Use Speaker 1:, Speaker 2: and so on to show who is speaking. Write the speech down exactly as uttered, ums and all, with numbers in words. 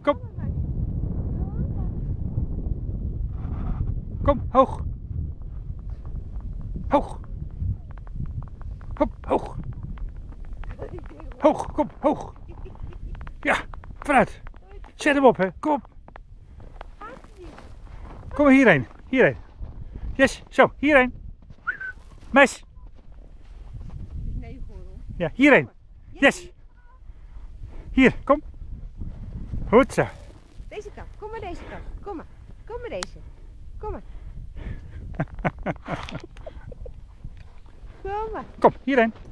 Speaker 1: Kom. Kom, hoog. Hoog. Kom, hoog. Hoog, kom, hoog. Ja, vooruit. Zet hem op, hè. Kom op. Kom maar hierheen. Hierheen. Yes, zo, hierheen. Mes. Ja, hierheen. Yes. Hier, kom. Goed zo.
Speaker 2: Deze kant, kom maar deze kant. Kom maar, kom maar deze. Kom maar. Kom maar.
Speaker 1: Kom, hierheen.